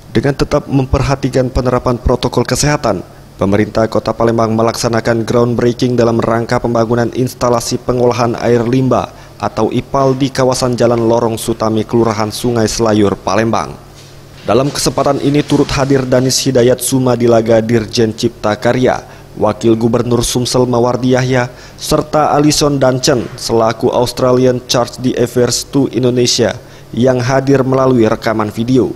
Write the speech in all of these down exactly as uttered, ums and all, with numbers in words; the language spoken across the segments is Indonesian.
Dengan tetap memperhatikan penerapan protokol kesehatan, pemerintah Kota Palembang melaksanakan groundbreaking dalam rangka pembangunan instalasi pengolahan air limbah atau I P A L di kawasan Jalan Lorong Sutami, Kelurahan Sungai Selayur, Palembang. Dalam kesempatan ini turut hadir Danis Hidayat Sumadilaga, Dirjen Cipta Karya, Wakil Gubernur Sumsel Mawardi Yahya, serta Alison Dancen selaku Australian Charge d'Affaires to Indonesia yang hadir melalui rekaman video.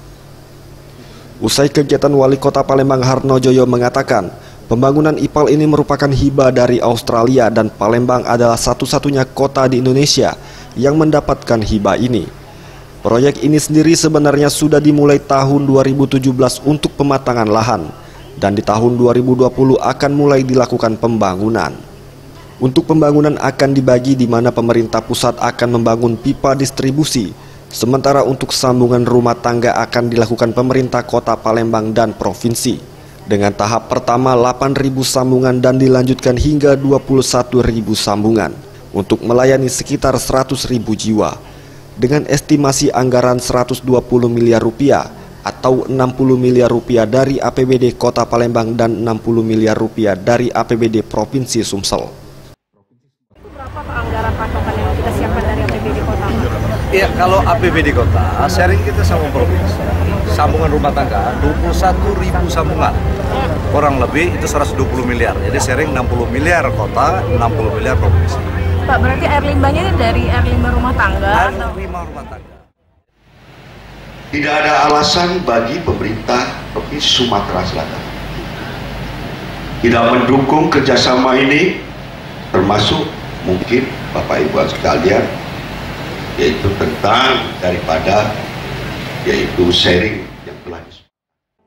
Usai kegiatan, Wali Kota Palembang Harnojoyo mengatakan, pembangunan I P A L ini merupakan hibah dari Australia dan Palembang adalah satu-satunya kota di Indonesia yang mendapatkan hibah ini. Proyek ini sendiri sebenarnya sudah dimulai tahun dua ribu tujuh belas untuk pematangan lahan, dan di tahun dua ribu dua puluh akan mulai dilakukan pembangunan. Untuk pembangunan akan dibagi di mana pemerintah pusat akan membangun pipa distribusi, sementara untuk sambungan rumah tangga akan dilakukan pemerintah Kota Palembang dan provinsi. Dengan tahap pertama delapan ribu sambungan dan dilanjutkan hingga dua puluh satu ribu sambungan untuk melayani sekitar seratus ribu jiwa. Dengan estimasi anggaran seratus dua puluh miliar rupiah atau enam puluh miliar rupiah dari A P B D Kota Palembang dan enam puluh miliar rupiah dari A P B D Provinsi Sumsel. Berapa anggaran patokan yang kita siapkan dari A P B D Kota? Iya, kalau A P B D Kota, sharing kita sama provinsi. Sambungan rumah tangga dua puluh satu ribu sambungan, kurang lebih itu seratus dua puluh miliar. Jadi sharing enam puluh miliar kota, enam puluh miliar provinsi. Pak, berarti air limbahnya dari air limbah rumah tangga? Air limbah rumah tangga. Tidak ada alasan bagi pemerintah Provinsi Sumatera Selatan tidak mendukung kerjasama ini, termasuk mungkin Bapak Ibu sekalian, yaitu tentang daripada yaitu sharing yang telah disepakati.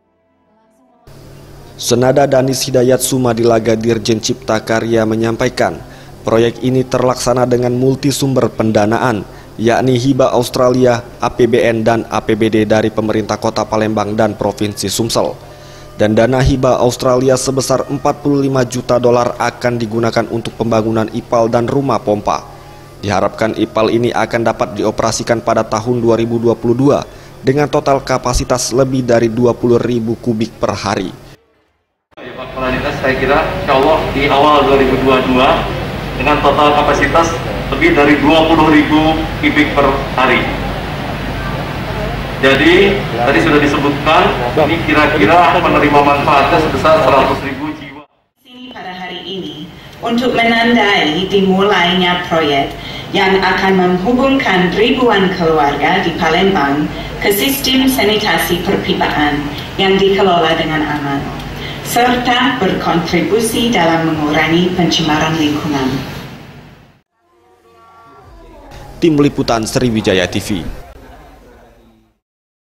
Senada Danis Hidayat Sumadilaga, Dirjen Cipta Karya menyampaikan, proyek ini terlaksana dengan multisumber pendanaan, yakni hibah Australia, A P B N dan A P B D dari pemerintah Kota Palembang dan Provinsi Sumsel. Dan dana hibah Australia sebesar empat puluh lima juta dolar akan digunakan untuk pembangunan I P A L dan rumah pompa. Diharapkan I P A L ini akan dapat dioperasikan pada tahun dua ribu dua puluh dua dengan total kapasitas lebih dari dua puluh ribu kubik per hari. Ya, Pak Kualitas, saya kira insya Allah di awal dua ribu dua puluh dua dengan total kapasitas lebih dari dua puluh ribu kubik per hari. Jadi tadi sudah disebutkan ini kira-kira penerima manfaatnya sebesar seratus ribu jiwa. Sini pada hari ini untuk menandai dimulainya proyek yang akan menghubungkan ribuan keluarga di Palembang ke sistem sanitasi perpipaan yang dikelola dengan aman, serta berkontribusi dalam mengurangi pencemaran lingkungan. Tim Liputan Sriwijaya T V.